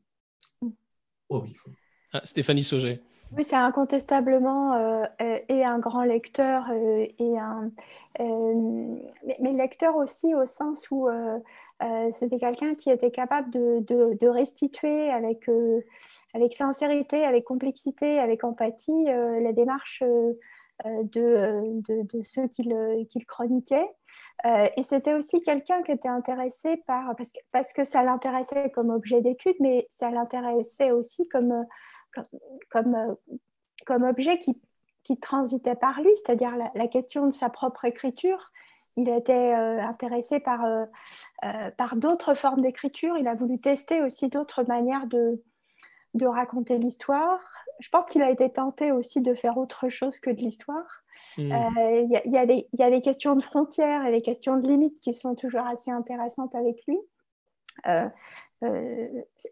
Oh oui. Hein, Stéphanie Sauget. Oui, c'est incontestablement euh, et un grand lecteur euh, et un euh, mais, mais lecteur aussi au sens où euh, euh, c'était quelqu'un qui était capable de, de, de restituer avec euh, avec sincérité, avec complexité, avec empathie euh, la démarche euh, de, de, de ceux qu'il qu'il chroniquait. Euh, et c'était aussi quelqu'un qui était intéressé par parce que, parce que ça l'intéressait comme objet d'étude, mais ça l'intéressait aussi comme comme, comme, comme objet qui, qui transitait par lui, c'est-à-dire la, la question de sa propre écriture. Il était euh, intéressé par, euh, euh, par d'autres formes d'écriture. Il a voulu tester aussi d'autres manières de, de raconter l'histoire. Je pense qu'il a été tenté aussi de faire autre chose que de l'histoire. Il mmh. euh, y, y, y a des questions de frontières et des questions de limites qui sont toujours assez intéressantes avec lui. Euh, euh,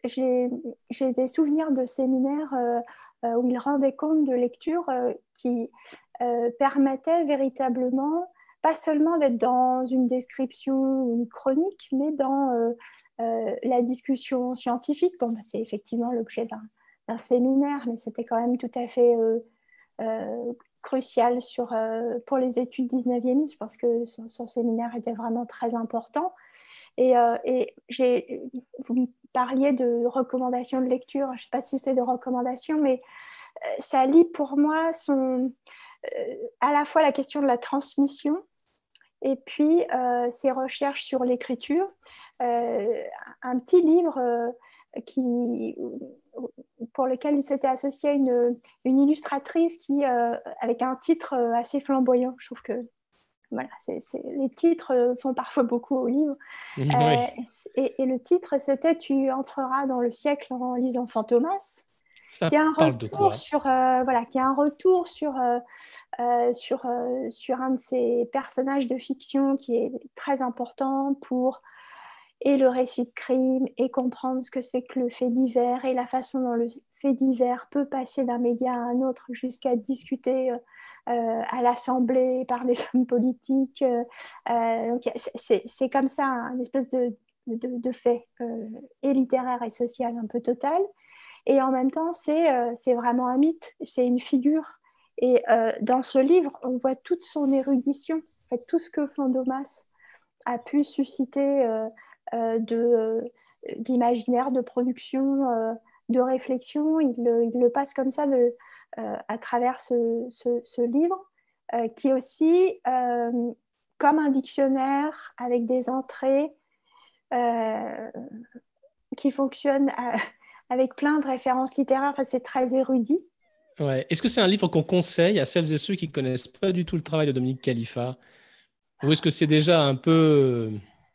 j'ai des souvenirs de séminaires euh, euh, où il rendait compte de lectures euh, qui euh, permettaient véritablement, pas seulement d'être dans une description ou une chronique, mais dans euh, euh, la discussion scientifique. Bon, bah, c'est effectivement l'objet d'un séminaire, mais c'était quand même tout à fait euh, euh, crucial sur, euh, pour les études dix-neuvième. Je pense que son, son séminaire était vraiment très important. Et, euh, et vous me parliez de recommandations de lecture, je ne sais pas si c'est de recommandations, mais euh, ça lie pour moi son, euh, à la fois la question de la transmission et puis euh, ses recherches sur l'écriture. Euh, un petit livre euh, qui, pour lequel il s'était associé une, une illustratrice qui, euh, avec un titre assez flamboyant. Je trouve que voilà, c'est, c'est, les titres font parfois beaucoup au livre. Oui. Euh, et, et le titre, c'était « Tu entreras dans le siècle en lisant Fantomas ». Ça qui a un parle de quoi? sur, euh, voilà, qui a un retour sur, euh, euh, sur, euh, sur un de ces personnages de fiction qui est très important pour et le récit de crime et comprendre ce que c'est que le fait divers et la façon dont le fait divers peut passer d'un média à un autre jusqu'à discuter euh, euh, à l'Assemblée par des hommes politiques. Euh, c'est comme ça une espèce de, de, de fait euh, et littéraire et social un peu total. Et en même temps, c'est euh, vraiment un mythe, c'est une figure. Et euh, dans ce livre, on voit toute son érudition, en fait, tout ce que Fantomas a pu susciter euh, euh, d'imaginaire, de, de production, euh, de réflexion. Il le, il le, passe comme ça de, euh, à travers ce, ce, ce livre, euh, qui est aussi euh, comme un dictionnaire avec des entrées euh, qui fonctionnent à, avec plein de références littéraires. Enfin, c'est très érudit. Ouais. Est-ce que c'est un livre qu'on conseille à celles et ceux qui ne connaissent pas du tout le travail de Dominique Khalifa? Ou est-ce que c'est déjà un peu...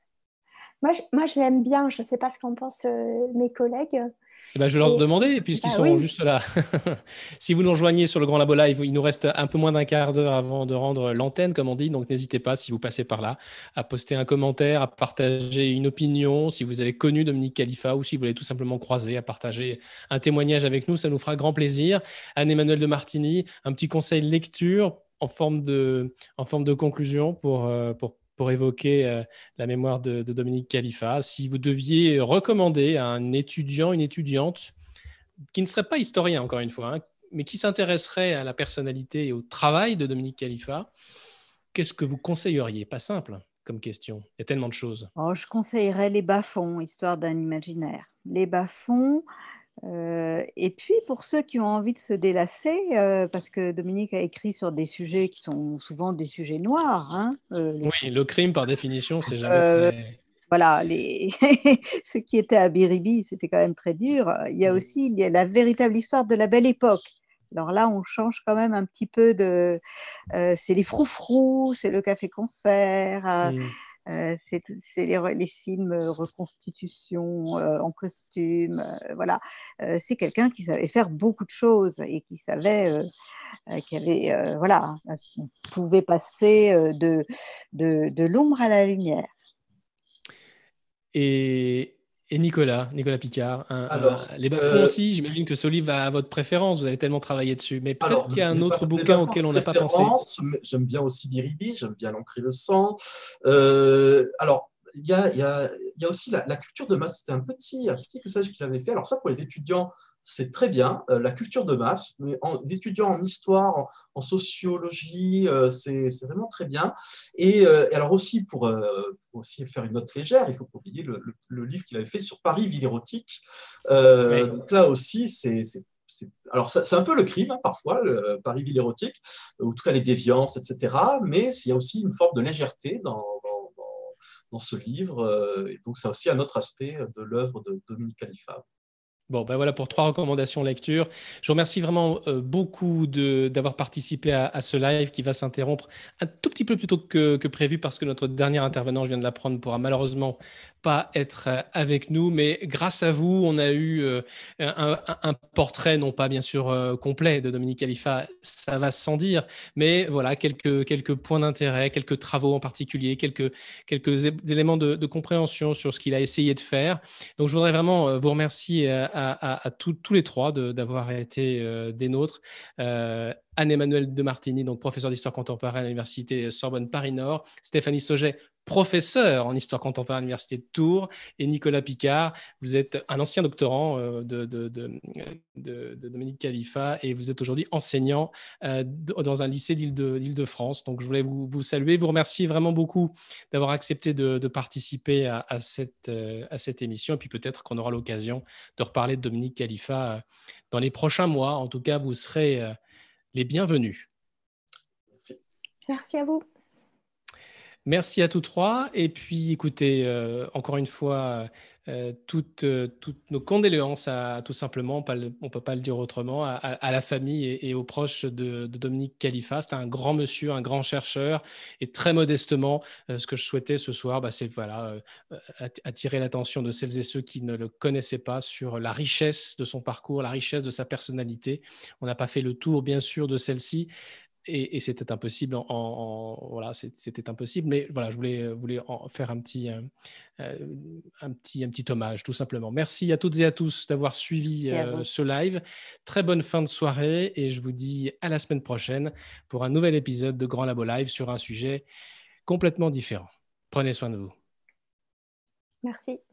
Moi, je, moi, je l'aime bien. Je ne sais pas ce qu'en pensent euh, mes collègues. Eh ben, je vais leur demander, puisqu'ils bah, sont oui. juste là. Si vous nous rejoignez sur le Grand Labo Live, il nous reste un peu moins d'un quart d'heure avant de rendre l'antenne, comme on dit. Donc, n'hésitez pas, si vous passez par là, à poster un commentaire, à partager une opinion, si vous avez connu Dominique Khalifa ou si vous l'avez tout simplement croisé, à partager un témoignage avec nous. Ça nous fera grand plaisir. Anne-Emmanuelle de Martini, un petit conseil lecture en forme de, en forme de conclusion pour, pour pour évoquer euh, la mémoire de, de Dominique Khalifa. Si vous deviez recommander à un étudiant, une étudiante, qui ne serait pas historien, encore une fois, hein, mais qui s'intéresserait à la personnalité et au travail de Dominique Khalifa, qu'est-ce que vous conseilleriez? Pas simple comme question, il y a tellement de choses. Oh, je conseillerais Les Bas-fonds, Histoire d'un imaginaire. Les Bas-fonds, Euh, et puis, pour ceux qui ont envie de se délasser, euh, parce que Dominique a écrit sur des sujets qui sont souvent des sujets noirs. Hein, euh, les... Oui, le crime, par définition, c'est jamais euh, très... Voilà, les... ceux qui étaient à Biribi, c'était quand même très dur. Il y a aussi il y a la véritable histoire de la Belle Époque. Alors là, on change quand même un petit peu de... Euh, c'est les froufrous, c'est le café-concert... Euh, mm. Euh, c'est les, les films reconstitution euh, en costume, euh, voilà. Euh, c'est quelqu'un qui savait faire beaucoup de choses et qui savait, euh, euh, qui avait, euh, voilà, qui pouvait passer euh, de, de, de l'ombre à la lumière. Et, Et Nicolas, Nicolas Picard, un, Alors, un, Les Bas-fonds euh, aussi, j'imagine que ce livre a votre préférence, vous avez tellement travaillé dessus. Mais peut-être alors qu'il y a un les, autre les bouquin bas-fonds auquel de on n'a pas pensé. préférence, mais j'aime bien aussi Biribi, j'aime bien L'encre et le sang. Euh, alors, il y a, il y a, il y a aussi la, la culture de masse. C'était un petit, un petit passage qu'il avait fait. Alors ça, pour les étudiants, c'est très bien, euh, la culture de masse. Mais en, les étudiants en histoire, en, en sociologie, euh, c'est c'est vraiment très bien. Et, euh, et alors aussi, pour, euh, pour aussi faire une note légère, il faut pas oublier le, le, le livre qu'il avait fait sur Paris, ville érotique. Euh, Oui. donc là aussi, c'est c'est- c'est- alors ça- c'est un peu le crime, hein, parfois, le Paris, ville érotique, ou en tout cas les déviances, et cetera. Mais il y a aussi une forme de légèreté dans, dans, dans- dans ce livre. euh, Et donc, c'est aussi un autre aspect de l'œuvre de Dominique Khalifa. Bon, ben voilà pour trois recommandations lecture. Je vous remercie vraiment euh, beaucoup de, d'avoir participé à, à ce live qui va s'interrompre un tout petit peu plus tôt que, que prévu parce que notre dernier intervenant, je viens de l'apprendre, pourra malheureusement pas être euh, avec nous. Mais grâce à vous, on a eu euh, un, un- un portrait, non pas bien sûr euh, complet de Dominique Khalifa, ça va sans dire, mais voilà, quelques, quelques points d'intérêt, quelques travaux en particulier, quelques, quelques é- éléments de, de compréhension sur ce qu'il a essayé de faire. Donc, je voudrais vraiment euh, vous remercier à, à- à- à tous tous les trois de- d'avoir été euh, des nôtres. Euh, Anne-Emmanuelle de Martini, donc professeure d'histoire contemporaine à l'université Sorbonne Paris-Nord, Stéphanie Sauget, professeur en histoire contemporaine à l'université de Tours, et Nicolas Picard, vous êtes un ancien doctorant euh, de, de- de- de- de Dominique Khalifa et vous êtes aujourd'hui enseignant euh, d- dans un lycée d'Île- de- d'Île-de-France. Donc, je voulais vous, vous saluer, vous remercier vraiment beaucoup d'avoir accepté de, de participer à, à cette, euh, à cette émission. Et puis peut-être qu'on aura l'occasion de reparler de Dominique Khalifa euh, dans les prochains mois. En tout cas, vous serez euh, les bienvenus. Merci. Merci à vous. Merci à tous trois. Et puis, écoutez, euh, encore une fois, euh, toutes, euh, toutes nos condoléances à tout simplement, pas le- on ne peut pas le dire autrement, à, à- à la famille et, et aux proches de, de Dominique Khalifa. C'était un grand monsieur, un grand chercheur. Et très modestement, euh, ce que je souhaitais ce soir, bah, c'est voilà, euh, att- attirer l'attention de celles et ceux qui ne le connaissaient pas sur la richesse de son parcours, la richesse de sa personnalité. On n'a pas fait le tour, bien sûr, de celle-ci. Et, et c'était impossible en, en- en- voilà, c'est- c'était impossible, mais voilà, je voulais, voulais en faire un petit, euh, euh, un petit, un petit hommage, tout simplement. Merci à toutes et à tous d'avoir suivi Et à euh, vous. ce live. Très bonne fin de soirée et je vous dis à la semaine prochaine pour un nouvel épisode de Grand Labo Live sur un sujet complètement différent. Prenez soin de vous. Merci.